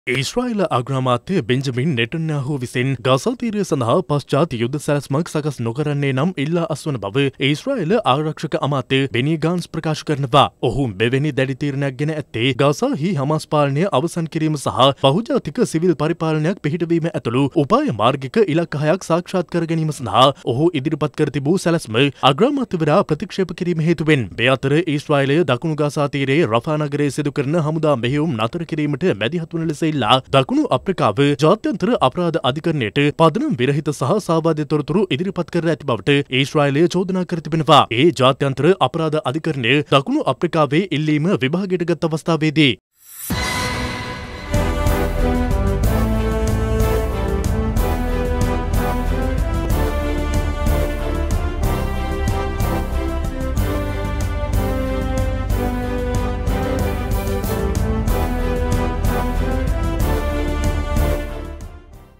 Israel අග්‍රාමාත්‍ය Benjamin නෙටන්යාහු විසින් ගසා තීරය සඳහා පශ්චාත් යුද්ධ සැලැස්මක් සකස් නොකරන්නේ නම් ඉල්ලා අස්වන බව ඊශ්‍රායල ආරක්ෂක අමාත්‍ය බෙනී ගාන්ස් ප්‍රකාශ කරනවා. ඔහු මෙවැනි දැඩි තීරණයක් ගෙන ඇත්තේ ගාසාහි හමාස් පාලනය අවසන් කිරීම සහ බහුජාතික සිවිල් පරිපාලනයක් පිහිටවීම ඇතුළු උපාය මාර්ගික ඉලක්ක 6ක් සාක්ෂාත් කර ගැනීම සඳහා ඔහු ඉදිරිපත් කර තිබූ සැලැස්ම අග්‍රාමාත්‍යවරයා ප්‍රතික්ෂේප කිරීම හේතුවෙන් මේ අතර ඊශ්‍රායලය දකුණු ගාසා තීරයේ රෆා නගරයේ සිදු කරන හමුදා මෙහෙයුම් නතර කිරීමට මැදිහත් වන ලෙස දකුණු අප්‍රිකාව ජාත්‍යන්තර අපරාධ අධිකරණයට පදනම් විරහිත සහ සාබාධ්‍ය තොරතුරු ඉදිරිපත් කර ඇති බවට ඊශ්‍රායලය චෝදනා කර තිබෙනවා. ඒ ජාත්‍යන්තර අපරාධ අධිකරණය දකුණු අප්‍රිකාවේ ඉල්ලීම විභාගයට ගත් අවස්ථාවේදී